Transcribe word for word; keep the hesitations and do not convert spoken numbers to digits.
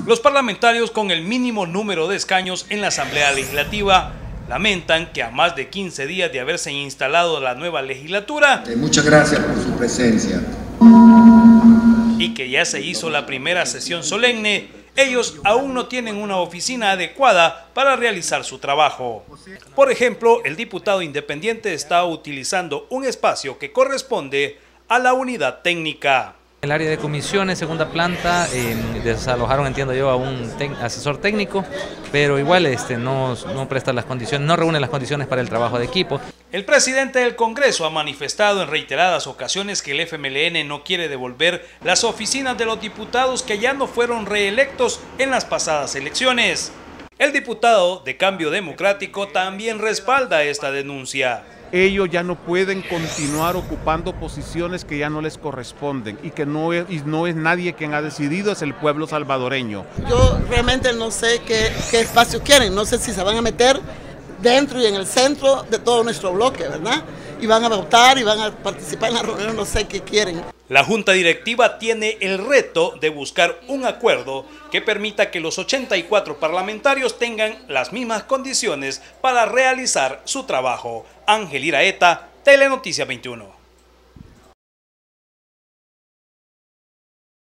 Los parlamentarios con el mínimo número de escaños en la Asamblea Legislativa lamentan que a más de quince días de haberse instalado la nueva legislatura, muchas gracias por su presencia, y que ya se hizo la primera sesión solemne, ellos aún no tienen una oficina adecuada para realizar su trabajo. Por ejemplo, el diputado independiente está utilizando un espacio que corresponde a la unidad técnica. El área de comisiones, segunda planta, eh, desalojaron, entiendo yo, a un asesor técnico, pero igual este, no, no presta las condiciones, no reúne las condiciones para el trabajo de equipo. El presidente del Congreso ha manifestado en reiteradas ocasiones que el F M L N no quiere devolver las oficinas de los diputados que ya no fueron reelectos en las pasadas elecciones. El diputado de Cambio Democrático también respalda esta denuncia. Ellos ya no pueden continuar ocupando posiciones que ya no les corresponden y que no es, y no es nadie quien ha decidido, es el pueblo salvadoreño. Yo realmente no sé qué, qué espacio quieren, no sé si se van a meter dentro y en el centro de todo nuestro bloque, ¿verdad? Y van a votar y van a participar en la reunión, no sé qué quieren. La Junta Directiva tiene el reto de buscar un acuerdo que permita que los ochenta y cuatro parlamentarios tengan las mismas condiciones para realizar su trabajo. Ángel Iraeta, Telenoticias veintiuno.